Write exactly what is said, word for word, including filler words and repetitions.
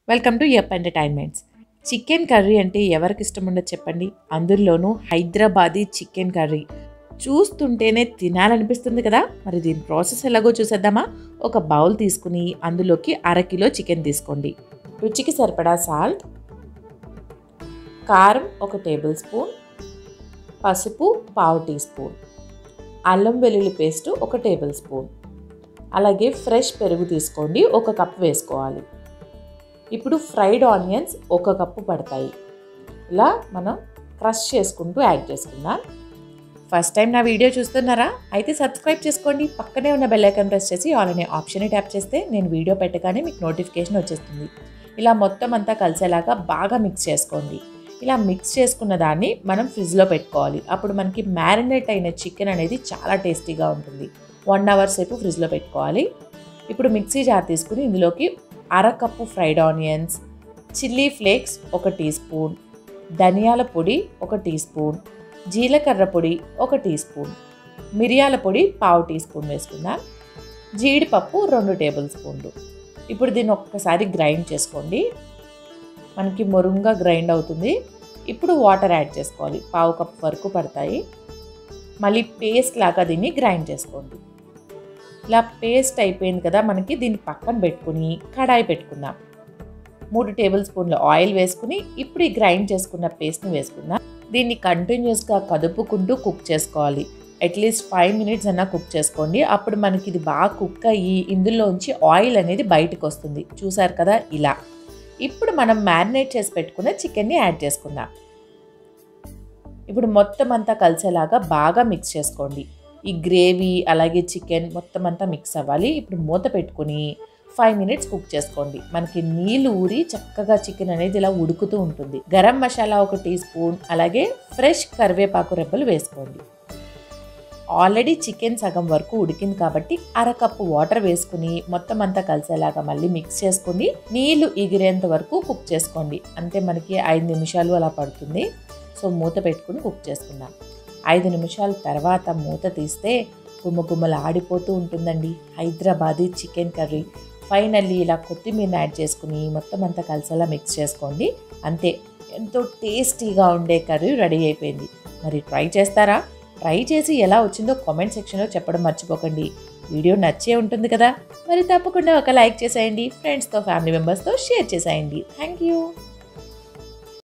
Welcome to yup entertainments. Chicken curry అంటే ఎవరికి ఇష్టం ఉండదు చెప్పండి. అందులోనూ హైదరాబాదీ చికెన్ కర్రీ చూస్తుంటేనే తినాలనిపిస్తుంది కదా. మరి దీని ప్రాసెస్ ఎలాగో చూసేద్దామా. ఒక బౌల్ తీసుకుని అందులోకి అరకిలో చికెన్ తీసుకోండి. రుచికి సరిపడా సాల్ట్, కారం ఒక టేబుల్ స్పూన్, పసుపు పావు టీ స్పూన్, అల్లం వెల్లుల్లి పేస్ట్ ఒక టేబుల్ స్పూన్, అలాగే ఫ్రెష్ పెరుగు తీసుకోండి, ఒక కప్ వేసుకోవాలి. ఇప్పుడు ఫ్రైడ్ ఆనియన్స్ ఒక కప్పు పడతాయి. ఇలా మనం క్రష్ చేసుకుంటూ యాడ్ చేసుకుందాం. ఫస్ట్ టైం నా వీడియో చూస్తున్నారా? అయితే సబ్స్క్రైబ్ చేసుకోండి. పక్కనే ఉన్న బెల్ ఐకాన్ ప్రెస్ చేసి ఆల్ అనే ఆప్షన్ని ట్యాప్ చేస్తే నేను వీడియో పెట్టగానే మీకు నోటిఫికేషన్ వచ్చేస్తుంది. ఇలా మొత్తం అంతా కలిసేలాగా బాగా మిక్స్ చేసుకోండి. ఇలా మిక్స్ చేసుకున్న దాన్ని మనం ఫ్రిడ్జ్లో పెట్టుకోవాలి. అప్పుడు మనకి మ్యారినేట్ అయిన చికెన్ అనేది చాలా టేస్టీగా ఉంటుంది. వన్ అవర్ సేపు ఫ్రిడ్జ్లో పెట్టుకోవాలి. ఇప్పుడు మిక్సీ జార్ తీసుకుని ఇందులోకి అరకప్పు ఫ్రైడ్ ఆనియన్స్, చిల్లీ ఫ్లేక్స్ ఒక టీ స్పూన్, ధనియాల పొడి ఒక టీ స్పూన్, జీలకర్ర పొడి ఒక టీ స్పూన్, మిరియాల పొడి పావు టీ స్పూన్ వేసుకుందాం, జీడిపప్పు రెండు టేబుల్ స్పూన్లు. ఇప్పుడు దీన్ని ఒక్కసారి గ్రైండ్ చేసుకోండి. మనకి మొరుంగా గ్రైండ్ అవుతుంది. ఇప్పుడు వాటర్ యాడ్ చేసుకోవాలి. పావు కప్ వరకు పడతాయి. మళ్ళీ పేస్ట్ లాగా దీన్ని గ్రైండ్ చేసుకోండి. ఇలా పేస్ట్ అయిపోయింది కదా, మనకి దీన్ని పక్కన పెట్టుకుని కడాయి పెట్టుకుందాం. మూడు టేబుల్ స్పూన్ల ఆయిల్ వేసుకుని ఇప్పుడు ఈ గ్రైండ్ చేసుకున్న పేస్ట్ని వేసుకుందాం. దీన్ని కంటిన్యూస్గా కదుపుకుంటూ కుక్ చేసుకోవాలి. అట్లీస్ట్ ఫైవ్ మినిట్స్ అన్నా కుక్ చేసుకోండి. అప్పుడు మనకి ఇది బాగా కుక్ అయ్యి ఇందులోంచి ఆయిల్ అనేది బయటకు వస్తుంది. చూసారు కదా ఇలా. ఇప్పుడు మనం మ్యారినేట్ చేసి పెట్టుకున్న చికెన్ని యాడ్ చేసుకుందాం. ఇప్పుడు మొత్తం అంతా కలిసేలాగా బాగా మిక్స్ చేసుకోండి. ఈ గ్రేవీ అలాగే చికెన్ మొత్తం అంతా మిక్స్ అవ్వాలి. ఇప్పుడు మూత పెట్టుకుని ఫైవ్ మినిట్స్ కుక్ చేసుకోండి. మనకి నీళ్ళు ఊరి చక్కగా చికెన్ అనేది ఇలా ఉడుకుతూ ఉంటుంది. గరం మసాలా ఒక టీ స్పూన్, అలాగే ఫ్రెష్ కరివేపాకు రెబ్బలు వేసుకోండి. ఆల్రెడీ చికెన్ సగం వరకు ఉడికింది కాబట్టి అరకప్పు వాటర్ వేసుకుని మొత్తం అంతా కలిసేలాగా మళ్ళీ మిక్స్ చేసుకోండి. నీళ్లు ఎగిరేంత వరకు కుక్ చేసుకోండి. అంతే, మనకి ఐదు నిమిషాలు అలా పడుతుంది. సో మూత పెట్టుకుని కుక్ చేసుకుందాం. ఐదు నిమిషాల తర్వాత మూత తీస్తే గుమ్మగుమ్మలు ఆడిపోతూ ఉంటుందండి హైదరాబాదీ చికెన్ కర్రీ. ఫైనల్లీ ఇలా కొత్తిమీర యాడ్ చేసుకుని మొత్తం అంతా కలిసేలా మిక్స్ చేసుకోండి. అంతే, ఎంతో టేస్టీగా ఉండే కర్రీ రెడీ అయిపోయింది. మరి ట్రై చేస్తారా? ట్రై చేసి ఎలా వచ్చిందో కామెంట్ సెక్షన్లో చెప్పడం మర్చిపోకండి. వీడియో నచ్చే ఉంటుంది కదా, మరి తప్పకుండా ఒక లైక్ చేసేయండి. ఫ్రెండ్స్తో ఫ్యామిలీ మెంబర్స్తో షేర్ చేసేయండి. Thank you.